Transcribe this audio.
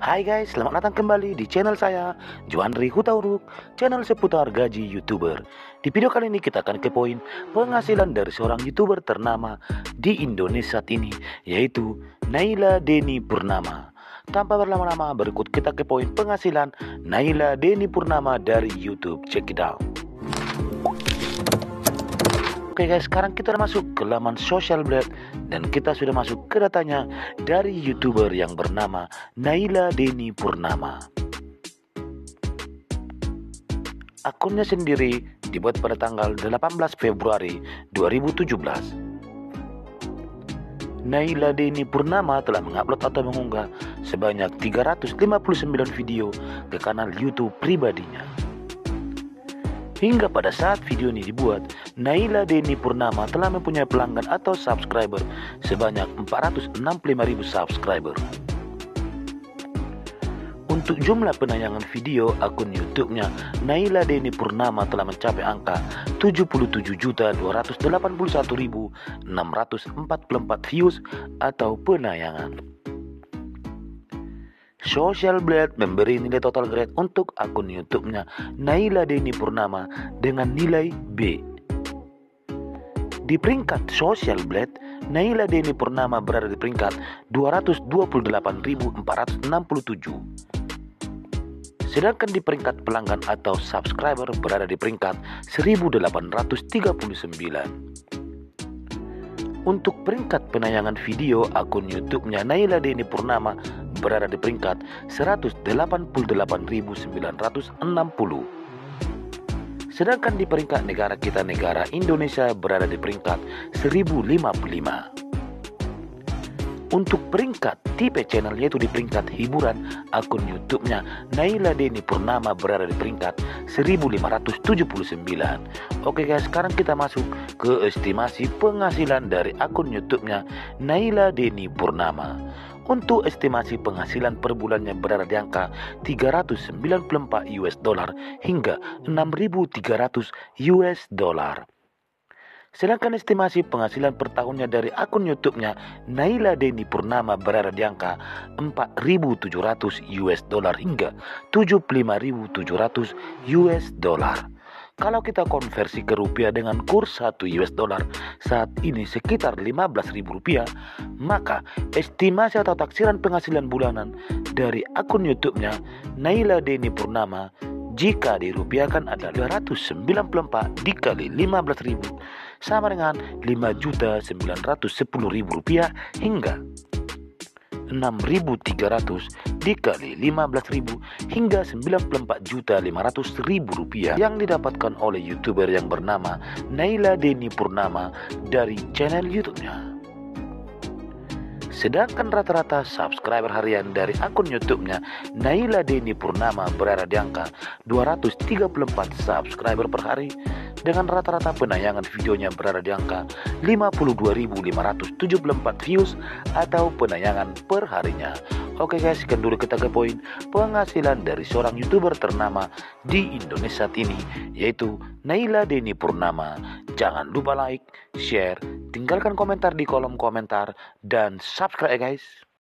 Hai guys, selamat datang kembali di channel saya, Juandri Hutauruk, channel seputar gaji YouTuber. Di video kali ini kita akan ke poin penghasilan dari seorang YouTuber ternama di Indonesia saat ini, yaitu Naila Deni Purnama. Tanpa berlama-lama, berikut kita ke poin penghasilan Naila Deni Purnama dari YouTube. Check it out. Oke guys, sekarang kita masuk ke laman Social Blade dan kita sudah masuk ke datanya dari YouTuber yang bernama Naila Deni Purnama. Akunnya sendiri dibuat pada tanggal 18 Februari 2017. Naila Deni Purnama telah mengupload atau mengunggah sebanyak 359 video ke kanal YouTube pribadinya. Hingga pada saat video ini dibuat, Naila Deni Purnama telah mempunyai pelanggan atau subscriber sebanyak 465.000 subscriber. Untuk jumlah penayangan video akun YouTube-nya, Naila Deni Purnama telah mencapai angka 77.281.644 views atau penayangan. Social Blade memberi nilai total grade untuk akun YouTube-nya Naila Deni Purnama dengan nilai B. Di peringkat Social Blade, Naila Deni Purnama berada di peringkat 228.467. Sedangkan di peringkat pelanggan atau subscriber berada di peringkat 1.839. Untuk peringkat penayangan video akun YouTube-nya Naila Deni Purnama berada di peringkat 188.960. Sedangkan di peringkat negara kita, negara Indonesia, berada di peringkat 1055. Untuk peringkat tipe channel, yaitu di peringkat hiburan, akun YouTube-nya Naila Deni Purnama berada di peringkat 1579. Oke guys, sekarang kita masuk ke estimasi penghasilan dari akun YouTube-nya Naila Deni Purnama. Untuk estimasi penghasilan per bulannya berada di angka 394 US dollar hingga 6.300 US dollar. Sedangkan estimasi penghasilan per tahunnya dari akun YouTube-nya Naila Deni Purnama berada di angka 4.700 US dollar hingga 75.700 US dollar. Kalau kita konversi ke rupiah dengan kurs 1 US dollar saat ini sekitar 15.000 rupiah, maka estimasi atau taksiran penghasilan bulanan dari akun YouTube-nya Naila Deni Purnama jika dirupiahkan adalah 294 dikali 15.000 sama dengan 5.910.000 rupiah hingga 6.300 dikali 15.000 hingga 94.500.000 rupiah yang didapatkan oleh YouTuber yang bernama Naila Deni Purnama dari channel YouTube-nya. Sedangkan rata-rata subscriber harian dari akun YouTube-nya Naila Deni Purnama berada di angka 234 subscriber per hari dengan rata-rata penayangan videonya berada di angka 52.574 views atau penayangan per harinya. Oke guys, sekian dulu kita ke poin penghasilan dari seorang YouTuber ternama di Indonesia saat ini, yaitu Naila Deni Purnama. Jangan lupa like, share, tinggalkan komentar di kolom komentar, dan subscribe ya guys.